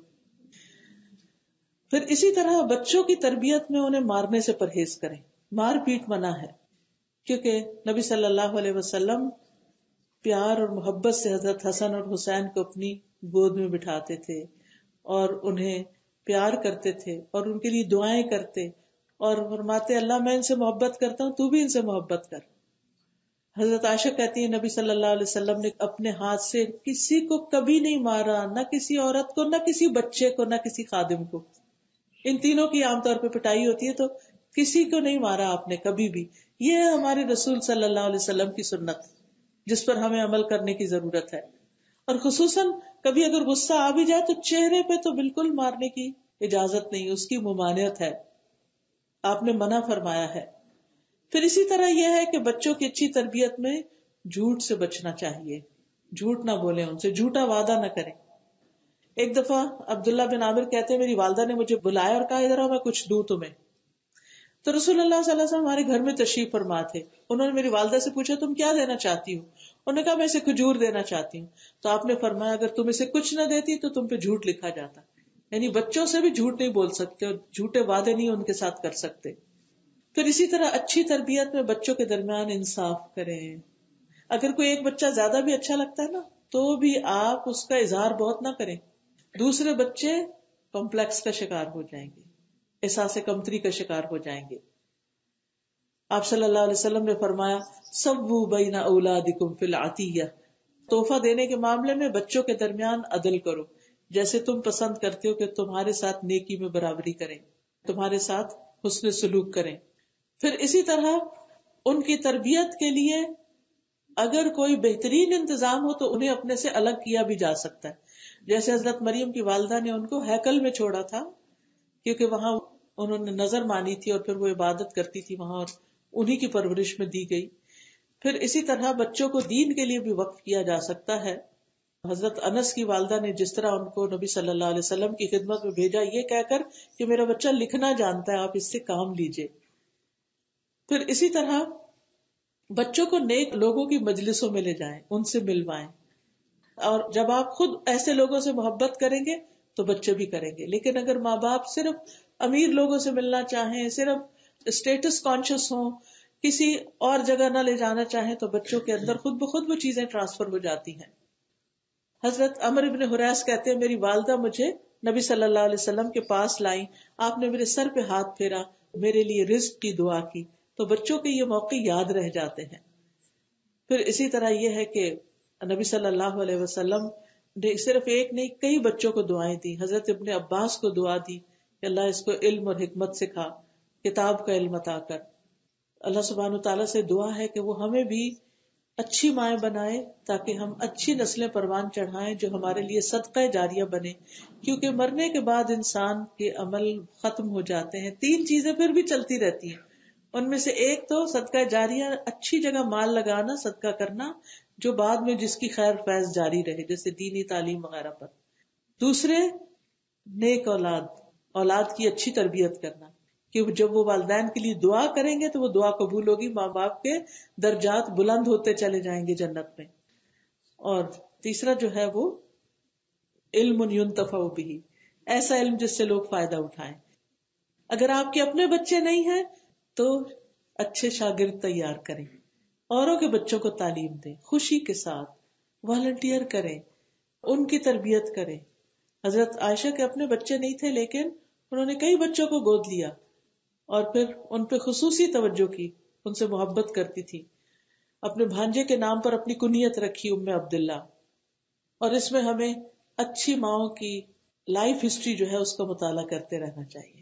پھر اسی طرح بچوں کی تربیت میں انہیں مارنے سے پرہیز کریں. مار پیٹ منع ہے, کیونکہ نبی صلی اللہ علیہ وسلم پیار اور محبت سے حضرت حسن اور حسین کو اپنی گود میں بٹھاتے تھے اور انہیں پیار کرتے تھے اور ان کے لیے دعائیں کرتے اور فرماتے اللہ میں ان سے محبت کرتا ہوں, تو بھی ان سے محبت کر. حضرت عائشہ کہتی ہے نبی صلی اللہ علیہ وسلم نے اپنے ہاتھ سے کسی کو کبھی نہیں مارا, نہ کسی عورت کو, نہ کسی بچے کو, نہ کسی خادم کو. ان تینوں کی عام طور پہ پٹائی ہوتی ہے, تو کسی کو نہیں مارا آپ نے کبھی بھی. یہ ہے ہمارے رسول صلی اللہ علیہ وسلم کی سنت جس پر ہمیں عمل کرنے کی ضرورت ہے. اور خصوصاً کبھی اگر غصہ آ بھی جائے تو چہرے پہ تو بالکل مارنے کی اجازت نہیں, اس کی ممانعت ہے, آپ نے منع فرمایا ہے. پھر اسی طرح یہ ہے کہ بچوں کی اچھی تربیت میں جھوٹ سے بچنا چاہیے. جھوٹ نہ بولیں, ان سے جھوٹا وعدہ نہ کریں. ایک دفعہ عبداللہ بن عامر کہتے ہیں میری والدہ نے مجھے بلایا اور کہا ادھر آؤ میں کچھ دوں تمہیں. تو رسول اللہ صلی اللہ علیہ وسلم ہمارے گھر میں تشریف فرما تھے. انہوں نے میری والدہ سے پوچھا تم کیا دینا چاہتی ہو؟ انہوں نے کہا میں اسے کھجور دینا چاہتی ہوں. تو آپ نے فرمایا اگر تم اسے کچھ نہ دیتی تو تم پہ جھوٹ لکھا جاتا. یعنی بچوں سے بھی جھوٹ نہیں بول سکتے اور جھوٹے وعدے نہیں ان کے ساتھ کر سکتے. پھر اسی طرح اچھی تربیت میں بچوں کے درمیان انصاف کریں. اگر کوئی ایک بچہ زیادہ بھی اچھا لگتا ہے نا تو بھی آپ اس کا اظہار بہت نہ کریں, دوسرے بچے کمپلیکس کا شکار ہو جائیں گے, احساس کمتری کا شکار ہو جائیں گے. آپ صلی اللہ علیہ وسلم نے فرمایا سووا بین اولادکم فی العطیہ, تحفہ دینے کے معاملے میں بچوں کے درمیان عدل کرو, جیسے تم پسند کرتے ہو کہ تمہارے ساتھ نیکی میں برابری کریں, تمہارے ساتھ حسن سلوک کریں. پھر اسی طرح ان کی تربیت کے لیے اگر کوئی بہترین انتظام ہو تو انہیں اپنے سے الگ کیا بھی جا سکتا ہے. جیسے حضرت مریم کی والدہ نے ان کو ہیکل میں چھوڑا تھا کیونکہ وہاں انہوں نے نظر مانی تھی اور پھر وہ عبادت کرتی تھی وہاں, اور انہی کی پرورش میں دی گئی. پھر اسی طرح بچوں کو دین کے لیے بھی وقف کیا جا سکتا ہے. حضرت انس کی والدہ نے جس طرح ان کو نبی صلی اللہ علیہ وسلم کی خدمت میں بھیجا یہ کہہ کر کہ میرا بچہ لکھنا جانتا ہے، آپ اس سے کام لیجئے. پھر اسی طرح بچوں کو نیک لوگوں کی مجلسوں میں لے جائیں، ان سے ملوائیں. اور جب آپ خود ایسے لوگوں سے محبت کریں گے تو بچے بھی کریں گے. لیکن اگر ماں باپ صرف امیر لوگوں سے ملنا چاہیں، صرف اسٹیٹس کانشیس ہوں، کسی اور جگہ نہ لے جانا چاہیں، تو بچوں کے اندر خود بخود وہ چیزیں ٹرانسفر ہو جاتی ہیں. حضرت عمر ابن حریث کہتے ہیں میری والدہ مجھے نبی صلی اللہ علیہ وسلم کے پاس لائیں، آپ نے میرے سر پہ ہاتھ پھیرا، میرے لیے رزق کی دعا کی. تو بچوں کے یہ موقع یاد رہ جاتے ہیں. پھر اسی طرح یہ ہے کہ نبی صلی اللہ علیہ وسلم نے صرف ایک نہیں کئی بچوں کو دعائیں دی. حضرت ابن عباس کو دعا دی کہ اللہ اس کو علم اور حکمت سکھا، کتاب کا علم عطا کر. اللہ سبحانہ وتعالیٰ سے دعا ہے کہ وہ ہمیں بھی اچھی مائیں بنائے تاکہ ہم اچھی نسلیں پروان چڑھائیں جو ہمارے لیے صدقہ جاریہ بنے. کیونکہ مرنے کے بعد انسان کے عمل ختم ہو جاتے ہیں، تین چیزیں پھر بھی چلتی رہتی ہیں. ان میں سے ایک تو صدقہ جاریہ، اچھی جگہ مال لگانا، صدقہ کرنا جو بعد میں جس کی خیر فیض جاری رہے، جیسے دینی تعلیم وغیرہ پر. دوسرے نیک اولاد، اولاد کی اچھی تربیت کرنا کہ جب وہ والدین کے لیے دعا کریں گے تو وہ دعا قبول ہوگی، ماں باپ کے درجات بلند ہوتے چلے جائیں گے جنت میں. اور تیسرا جو ہے وہ علم ينتفع به، ایسا علم جس سے لوگ فائدہ اٹھائیں. اگر آپ کے اپنے بچے نہیں ہیں تو اچھے شاگرد تیار کریں، اوروں کے بچوں کو تعلیم دیں، خوشی کے ساتھ والنٹیئر کریں، ان کی تربیت کریں. حضرت عائشہ کے اپنے بچے نہیں تھے لیکن انہوں نے کئی بچوں کو گود لیا اور پھر ان پہ خصوصی توجہ کی، ان سے محبت کرتی تھی. اپنے بھانجے کے نام پر اپنی کنیت رکھی ام عبداللہ. اور اس میں ہمیں اچھی ماؤں کی لائف ہسٹری جو ہے اس کا مطالعہ کرتے رہنا چاہیے.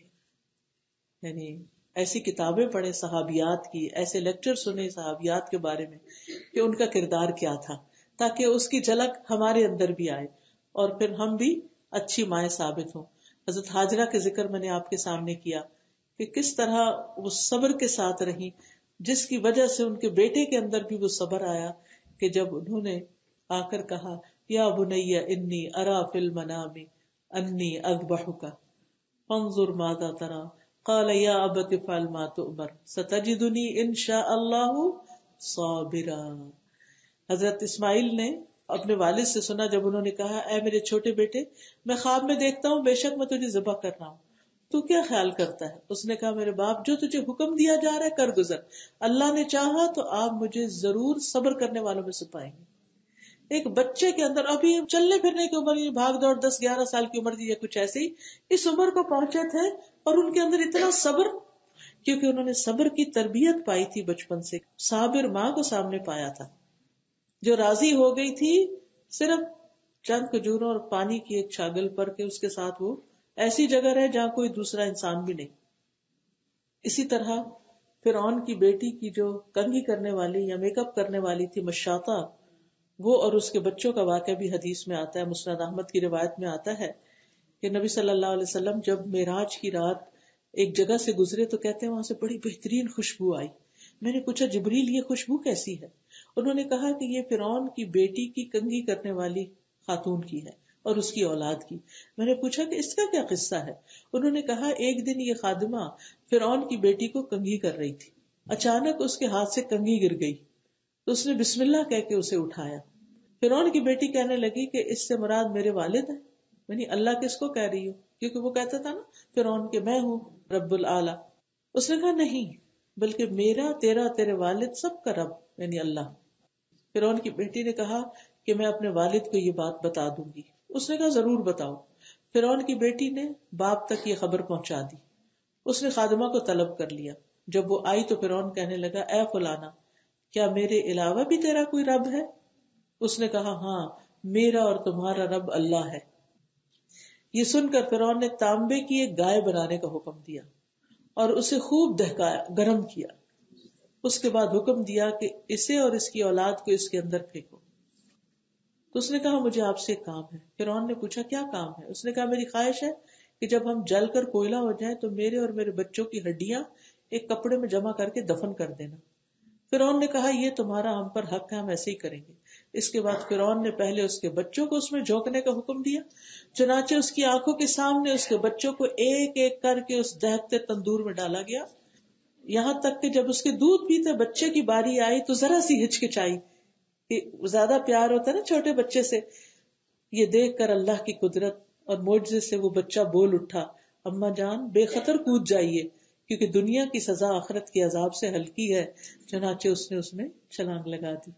یعنی ایسی کتابیں پڑھیں صحابیات کی، ایسے لیکچر سنیں صحابیات کے بارے میں کہ ان کا کردار کیا تھا، تاکہ اس کی جھلک ہمارے اندر بھی آئے اور پھر ہم بھی اچھی مائیں ثابت ہوں. حضرت ہاجرہ کے ذکر میں نے آپ کے سامنے کیا کہ کس طرح وہ صبر کے ساتھ رہی، جس کی وجہ سے ان کے بیٹے کے اندر بھی وہ صبر آیا کہ جب انہوں نے آ کر کہا یا بنی انی ارا فی المنام انی اذبحک فانظر ماذا تری قال یا ابت افعل ما تؤمر ستجدنی ان شاء اللہ صابرا. حضرت اسماعیل نے اپنے والد سے سنا جب انہوں نے کہا اے میرے چھوٹے بیٹے، میں خواب میں دیکھتا ہوں بے شک میں تجھے ذبح کر رہا ہوں، تو کیا خیال کرتا ہے؟ اس نے کہا میرے باپ جو تجھے حکم دیا جا رہا ہے کر گزر، اللہ نے چاہا تو آپ مجھے ضرور صبر کرنے والوں میں سے پائیں گے. ایک بچے کے اندر ابھی چلنے پھرنے کی عمر، بھاگ دوڑ دس گیارہ سال کی عمر تھی یا کچھ ایسے ہی اس عمر کو پہنچے تھے اور ان کے اندر اتنا صبر، کیونکہ انہوں نے صبر کی تربیت پائی تھی بچپن سے. صابر ماں کو سامنے پایا تھا جو راضی ہو گئی تھی صرف چند کھجوروں اور پانی کی ایک چھاگل پر کے اس کے ساتھ وہ ایسی جگہ رہے جہاں کوئی دوسرا انسان بھی نہیں. اسی طرح فرعون کی بیٹی کی جو کنگھی کرنے والی یا میک اپ کرنے والی تھی مشاطہ، وہ اور اس کے بچوں کا واقعہ بھی حدیث میں آتا ہے. مسند احمد کی روایت میں آتا ہے کہ نبی صلی اللہ علیہ وسلم جب معراج کی رات ایک جگہ سے گزرے تو کہتے ہیں وہاں سے بڑی بہترین خوشبو آئی. میں نے پوچھا جبریل یہ خوشبو کیسی ہے؟ انہوں نے کہا کہ یہ فرعون کی بیٹی کی کنگھی کرنے والی خاتون کی ہے اور اس کی اولاد کی. میں نے پوچھا کہ اس کا کیا قصہ ہے؟ انہوں نے کہا ایک دن یہ خادمہ فرعون کی بیٹی کو کنگھی کر رہی تھی، اچانک اس کے ہاتھ سے کنگھی گر گئی تو اس نے بسم اللہ کہہ کے اسے اٹھایا. فرعون کی بیٹی کہنے لگی کہ اس سے مراد میرے والد ہیں. یعنی اللہ کس کو کہہ رہی ہو؟ کیونکہ وہ کہتا تھا نا فرعون کہ میں ہوں رب العالی. اس نے کہا نہیں، بلکہ میرا تیرا تیرے والد سب کا رب یعنی اللہ. فرعون کی بیٹی نے کہا کہ میں اپنے والد کو یہ بات بتا دوں گی. اس نے کہا ضرور بتاؤ. فرعون کی بیٹی نے باپ تک یہ خبر پہنچا دی. اس نے خادمہ کو طلب کر لیا. جب وہ آئی تو فرعون کہنے لگا اے فلانا، کیا میرے علاوہ بھی تیرا کوئی رب ہے؟ اس نے کہا ہاں، میرا اور تمہارا رب اللہ ہے. یہ سن کر فرعون نے تانبے کی ایک گائے بنانے کا حکم دیا اور اسے خوب دہکایا، گرم کیا. اس کے بعد حکم دیا کہ اسے اور اس کی اولاد کو اس کے اندر پھینکو. تو اس نے کہا مجھے آپ سے ایک کام ہے. فرعون نے پوچھا کیا کام ہے؟ اس نے کہا میری خواہش ہے کہ جب ہم جل کر کوئلہ ہو جائیں تو میرے اور میرے بچوں کی ہڈیاں ایک کپڑے میں جمع کر کے دفن کر دینا فرعون نے کہا یہ تمہارا ہم پر حق ہے، ہم ایسے ہی کریں گے. اس کے بعد فرعون نے پہلے اس کے بچوں کو اس میں جھونکنے کا حکم دیا، چنانچہ اس کی آنکھوں کے سامنے اس کے بچوں کو ایک ایک کر کے اس دہتے تندور میں ڈالا گیا، یہاں تک کہ جب اس کے دودھ پیتے بچے کی باری آئی تو ذرا سی ہچکچائی. کہ زیادہ پیار ہوتا ہے نا چھوٹے بچے سے. یہ دیکھ کر اللہ کی قدرت اور معجزے سے وہ بچہ بول اٹھا، اماں جان بے خطر کود جائیے، کیونکہ دنیا کی سزا آخرت کے عذاب سے ہلکی ہے. چنانچہ اس نے اس میں چھلانگ لگا دی.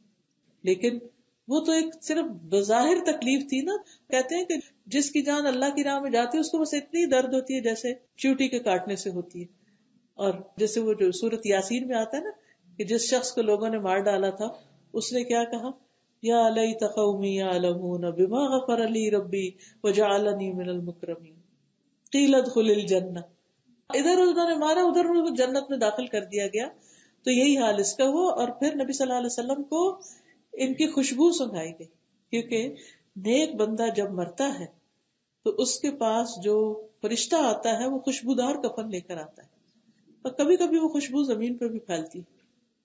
لیکن وہ تو ایک صرف بظاہر تکلیف تھی نا. کہتے ہیں کہ جس کی جان اللہ کی راہ میں جاتی ہے اس کو بس اتنی درد ہوتی ہے جیسے چیوٹی کے کاٹنے سے ہوتی ہے. اور جیسے وہ جو سورت یاسین میں آتا ہے نا کہ جس شخص کو لوگوں نے مار ڈالا تھا اس نے کیا کہا، یا لیت قومی یعلمون بما غفر لی ربی وجعلنی من المکرمین قیل ادخل الجنہ. ادھر انہوں نے مارا، ادھر انہوں کو جنت میں داخل کر دیا گیا. تو یہی حال اس کا ہوا. اور پھر نبی صلی اللہ علیہ وسلم کو ان کی خوشبو سنگائی گئی، کیونکہ نیک بندہ جب مرتا ہے تو اس کے پاس جو فرشتہ آتا ہے وہ خوشبودار کفن لے کر آتا ہے، اور کبھی کبھی وہ خوشبو زمین پہ بھی پھیلتی ہے.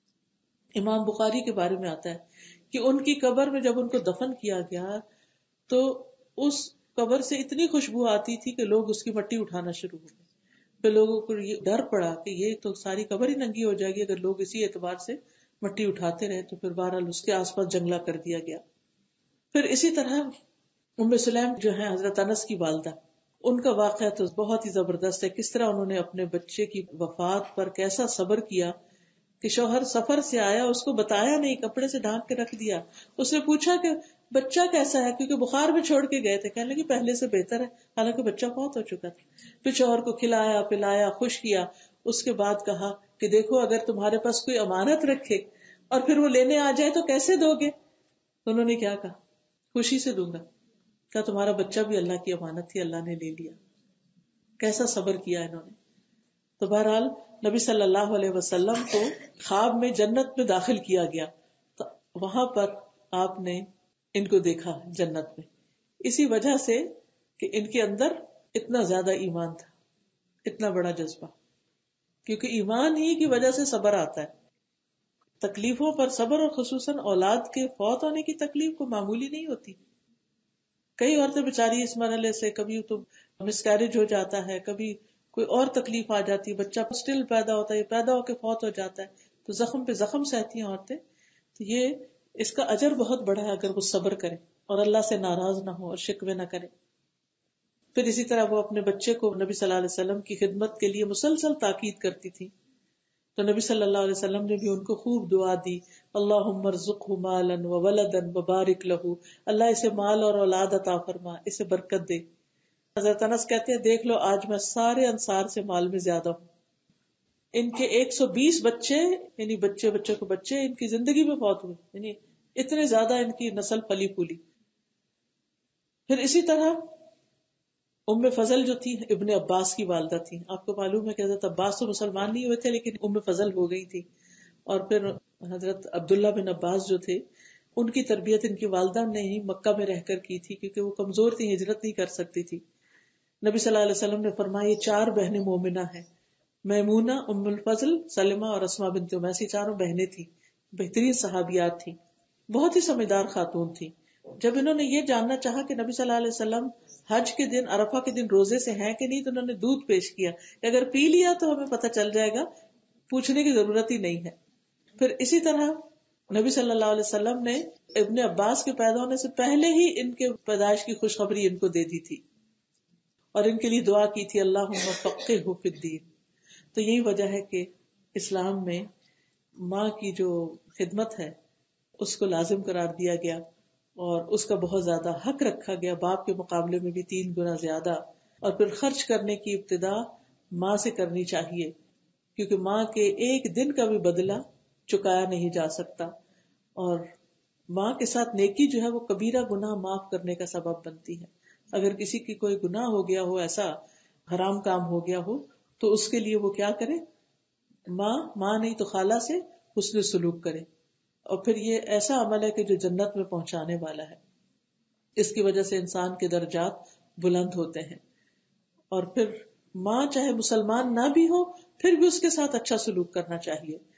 امام بخاری کے بارے میں آتا ہے کہ ان کی قبر میں جب ان کو دفن کیا گیا تو اس قبر سے اتنی خوشبو آتی تھی کہ لوگ اس کی مٹی اٹھانا شروع ہو گئے. پھر لوگوں کو یہ ڈر پڑا کہ یہ تو ساری قبر ہی ننگی ہو جائے گی اگر لوگ اسی اعتبار سے مٹی اٹھاتے رہے. تو پھر بہرحال اس کے آس پاس جنگلہ کر دیا گیا. پھر اسی طرح ام سلیم جو ہے حضرت انس کی والدہ، ان کا واقعہ تو بہت ہی زبردست ہے. کس طرح انہوں نے اپنے بچے کی وفات پر کیسا صبر کیا کہ شوہر سفر سے آیا، اس کو بتایا نہیں، کپڑے سے ڈھانک کے رکھ دیا. اس نے پوچھا کہ بچہ کیسا ہے، کیونکہ بخار میں چھوڑ کے گئے تھے. کہنے لگے پہلے سے بہتر ہے، حالانکہ بچہ بہت ہو چکا تھا. پھر شوہر کو کھلایا پلایا خوش کیا. اس کے بعد کہا کہ دیکھو اگر تمہارے پاس کوئی امانت رکھے اور پھر وہ لینے آ جائے تو کیسے دو گے؟ تو انہوں نے کیا کہا، خوشی سے دوں گا. کیا تمہارا بچہ بھی اللہ کی امانت تھی، اللہ نے لے لیا. کیسا صبر کیا انہوں نے. تو بہرحال نبی صلی اللہ علیہ وسلم کو خواب میں جنت میں داخل کیا گیا، تو وہاں پر آپ نے ان کو دیکھا جنت میں، اسی وجہ سے کہ ان کے اندر اتنا زیادہ ایمان تھا، اتنا بڑا جذبہ. کیونکہ ایمان ہی کی وجہ سے صبر آتا ہے. تکلیفوں پر صبر، اور خصوصاً اولاد کے فوت ہونے کی تکلیف کو معمولی نہیں ہوتی. کئی عورتیں بیچاری اس مرحلے سے، کبھی تو مس کیریج ہو جاتا ہے، کبھی کوئی اور تکلیف آ جاتی ہے، بچہ اسٹل پیدا ہوتا ہے، پیدا ہو کے فوت ہو جاتا ہے، تو زخم پہ زخم سہتی ہیں عورتیں. تو یہ اس کا اجر بہت بڑا ہے اگر وہ صبر کرے اور اللہ سے ناراض نہ ہو اور شکوے نہ کرے. پھر اسی طرح وہ اپنے بچے کو نبی صلی اللہ علیہ وسلم کی خدمت کے لیے مسلسل تاکید کرتی تھی. تو نبی صلی اللہ علیہ وسلم نے بھی ان کو خوب دعا دی، اللہم ارزقہ مالا وولدا وبارک لہ، اللہ اسے مال اور اولاد عطا فرما، اسے برکت دے. حضرت انس کہتے ہیں دیکھ لو آج میں سارے انصار سے مال میں زیادہ ہوں. ان کے ایک سو بیس بچے، یعنی بچے بچے کو بچے ان کی زندگی میں فوت ہوئے، یعنی اتنے زیادہ ان کی نسل پلی پھولی. پھر اسی طرح ام فضل جو تھی ابن عباس کی والدہ تھی. آپ کو معلوم ہے کہ حضرت عباس تو مسلمان نہیں ہوئے تھے لیکن ام فضل ہو گئی تھی. اور پھر حضرت عبداللہ بن عباس جو تھے ان کی تربیت ان کی والدہ نے ہی مکہ میں رہ کر کی تھی، کیونکہ وہ کمزور تھی، ہجرت نہیں کر سکتی تھی. نبی صلی اللہ علیہ وسلم نے فرمایا یہ چار بہنیں مومنہ ہیں، میمونہ، ام الفضل، سلمہ اور اسماء بنت امیس. چاروں بہنیں تھیں، بہترین صحابیات تھیں، بہت ہی سمجھدار خاتون تھیں. جب انہوں نے یہ جاننا چاہا کہ نبی صلی اللہ علیہ وسلم حج کے دن عرفہ کے دن روزے سے ہیں کہ نہیں، تو انہوں نے دودھ پیش کیا کہ اگر پی لیا تو ہمیں پتہ چل جائے گا، پوچھنے کی ضرورت ہی نہیں ہے. پھر اسی طرح نبی صلی اللہ علیہ وسلم نے ابن عباس کے پیدا ہونے سے پہلے ہی ان کے پیدائش کی خوشخبری ان کو دے دی تھی اور ان کے لیے دعا کی تھی اللہم فقہہ فی الدین. تو یہی وجہ ہے کہ اسلام میں ماں کی جو خدمت ہے اس کو لازم قرار دیا گیا اور اس کا بہت زیادہ حق رکھا گیا، باپ کے مقابلے میں بھی تین گنا زیادہ. اور پھر خرچ کرنے کی ابتدا ماں سے کرنی چاہیے، کیونکہ ماں کے ایک دن کا بھی بدلہ چکایا نہیں جا سکتا. اور ماں کے ساتھ نیکی جو ہے وہ کبیرہ گناہ معاف کرنے کا سبب بنتی ہے. اگر کسی کی کوئی گناہ ہو گیا ہو، ایسا حرام کام ہو گیا ہو، تو اس کے لیے وہ کیا کرے، ماں ماں نہیں تو خالہ سے حسن سلوک کرے. اور پھر یہ ایسا عمل ہے کہ جو جنت میں پہنچانے والا ہے. اس کی وجہ سے انسان کے درجات بلند ہوتے ہیں. اور پھر ماں چاہے مسلمان نہ بھی ہو پھر بھی اس کے ساتھ اچھا سلوک کرنا چاہیے.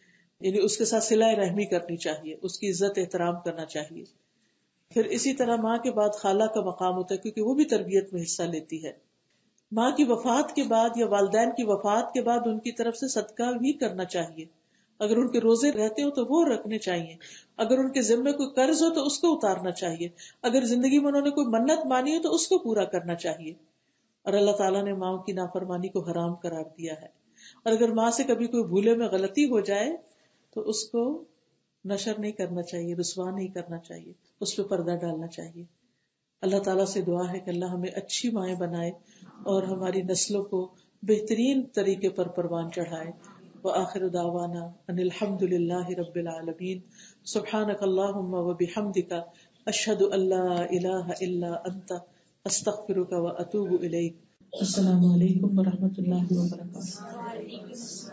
یعنی اس کے ساتھ صلہ رحمی کرنی چاہیے، اس کی عزت احترام کرنا چاہیے. پھر اسی طرح ماں کے بعد خالہ کا مقام ہوتا ہے کیونکہ وہ بھی تربیت میں حصہ لیتی ہے. ماں کی وفات کے بعد یا والدین کی وفات کے بعد ان کی طرف سے صدقہ بھی کرنا چاہیے. اگر ان کے روزے رہتے ہو تو وہ رکھنے چاہیے، اگر ان کے ذمے کوئی قرض ہو تو اس کو اتارنا چاہیے، اگر زندگی میں انہوں نے کوئی منت مانی ہو تو اس کو پورا کرنا چاہیے. اور اللہ تعالیٰ نے ماں کی نافرمانی کو حرام قرار دیا ہے. اور اگر ماں سے کبھی کوئی بھولے میں غلطی ہو جائے تو اس کو نشر نہیں کرنا چاہیے، رسوا نہیں کرنا چاہیے، اس پہ پردہ ڈالنا چاہیے. اللہ تعالیٰ سے دعا ہے کہ اللہ ہمیں اچھی مائیں بنائے اور ہماری نسلوں کو بہترین طریقے پر پروان چڑھائے. وآخر دعوانا ان الحمد للہ رب العالمین. سبحانک اللہم وبحمدک اشہد ان لا الہ الا انت استغفرک واتوب الیک. السلام علیکم ورحمۃ اللہ وبرکاتہ.